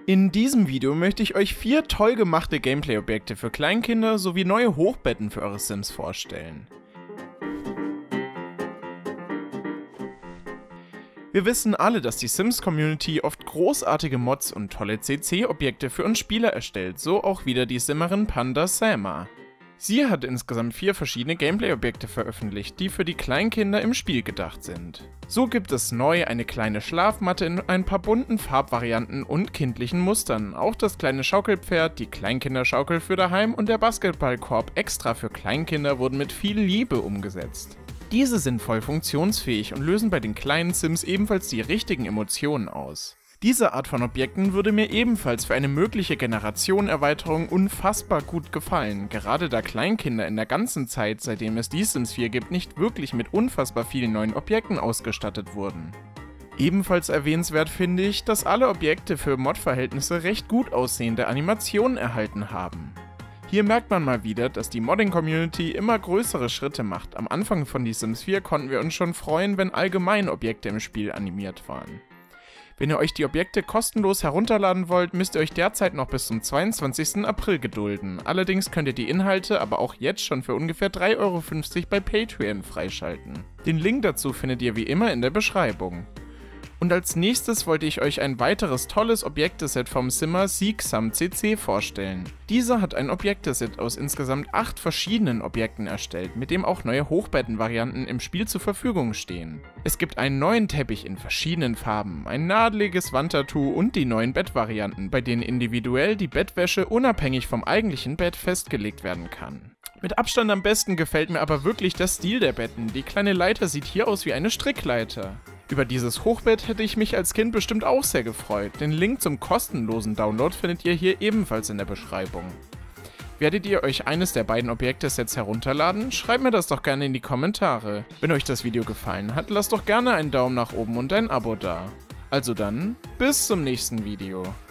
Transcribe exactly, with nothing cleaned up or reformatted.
In diesem Video möchte ich euch vier toll gemachte Gameplay-Objekte für Kleinkinder sowie neue Hochbetten für eure Sims vorstellen. Wir wissen alle, dass die Sims-Community oft großartige Mods und tolle C C-Objekte für uns Spieler erstellt, so auch wieder die Simmerin Panda Sama. Sie hat insgesamt vier verschiedene Gameplay-Objekte veröffentlicht, die für die Kleinkinder im Spiel gedacht sind. So gibt es neu eine kleine Schlafmatte in ein paar bunten Farbvarianten und kindlichen Mustern, auch das kleine Schaukelpferd, die Kleinkinderschaukel für daheim und der Basketballkorb extra für Kleinkinder wurden mit viel Liebe umgesetzt. Diese sind voll funktionsfähig und lösen bei den kleinen Sims ebenfalls die richtigen Emotionen aus. Diese Art von Objekten würde mir ebenfalls für eine mögliche Generationenerweiterung unfassbar gut gefallen, gerade da Kleinkinder in der ganzen Zeit, seitdem es die Sims vier gibt, nicht wirklich mit unfassbar vielen neuen Objekten ausgestattet wurden. Ebenfalls erwähnenswert finde ich, dass alle Objekte für Mod-Verhältnisse recht gut aussehende Animationen erhalten haben. Hier merkt man mal wieder, dass die Modding-Community immer größere Schritte macht. Am Anfang von Die Sims vier konnten wir uns schon freuen, wenn allgemein Objekte im Spiel animiert waren. Wenn ihr euch die Objekte kostenlos herunterladen wollt, müsst ihr euch derzeit noch bis zum zweiundzwanzigsten April gedulden. Allerdings könnt ihr die Inhalte aber auch jetzt schon für ungefähr drei Euro fünfzig bei Patreon freischalten. Den Link dazu findet ihr wie immer in der Beschreibung. Und als nächstes wollte ich euch ein weiteres tolles Objekteset vom Simmer Siegsam C C vorstellen. Dieser hat ein Objekteset aus insgesamt acht verschiedenen Objekten erstellt, mit dem auch neue Hochbettenvarianten im Spiel zur Verfügung stehen. Es gibt einen neuen Teppich in verschiedenen Farben, ein nadeliges Wandtattoo und die neuen Bettvarianten, bei denen individuell die Bettwäsche unabhängig vom eigentlichen Bett festgelegt werden kann. Mit Abstand am besten gefällt mir aber wirklich der Stil der Betten. Die kleine Leiter sieht hier aus wie eine Strickleiter. Über dieses Hochbett hätte ich mich als Kind bestimmt auch sehr gefreut. Den Link zum kostenlosen Download findet ihr hier ebenfalls in der Beschreibung. Werdet ihr euch eines der beiden Objektesets herunterladen? Schreibt mir das doch gerne in die Kommentare. Wenn euch das Video gefallen hat, lasst doch gerne einen Daumen nach oben und ein Abo da. Also dann, bis zum nächsten Video.